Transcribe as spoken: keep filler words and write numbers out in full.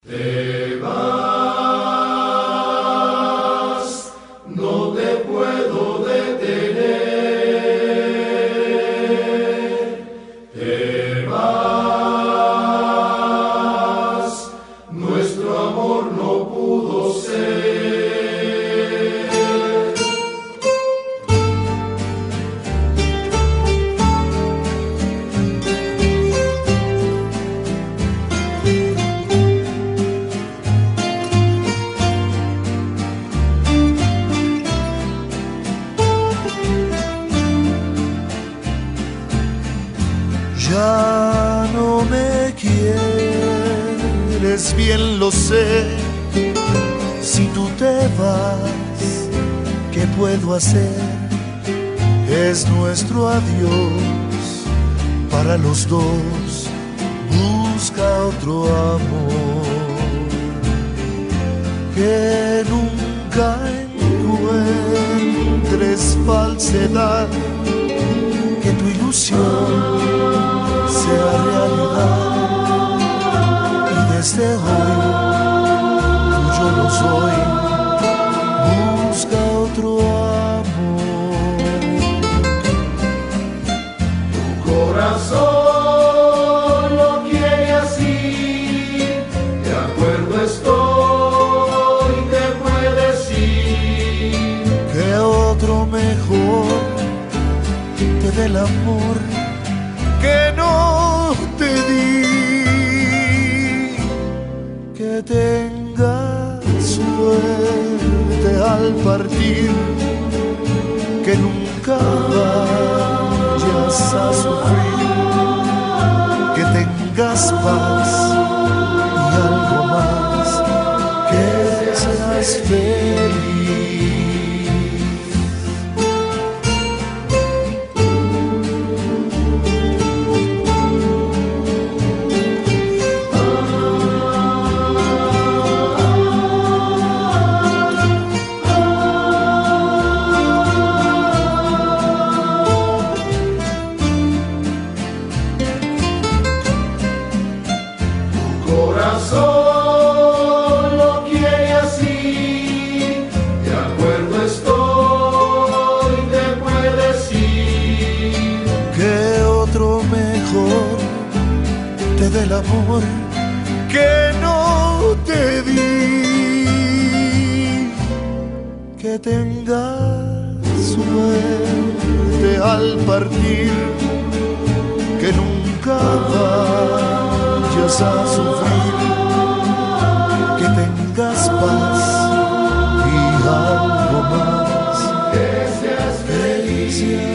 Te vas, no te puedo detener. Te vas, nuestro amor no pudo ser. Ya no me quieres, bien lo sé. Si tú te vas, ¿qué puedo hacer? Es nuestro adiós para los dos. Busca otro amor que nunca encuentres falsedad, que tu ilusión sea realidad, y desde hoy tuyo lo soy. Busca otro amor. Tu corazón lo quiere así, de acuerdo estoy, te puedes ir. Que otro mejor te dé el amor que no te di, que tengas suerte al partir, que nunca vayas a sufrir, que tengas paz y algo más, que seas feliz. Corazón lo quiere así, de acuerdo estoy, te puedes ir. Que otro mejor te dé el amor que no te di, que tengas suerte al partir, que nunca vayas a sufrir, que tengas paz y algo más, Que seas feliz.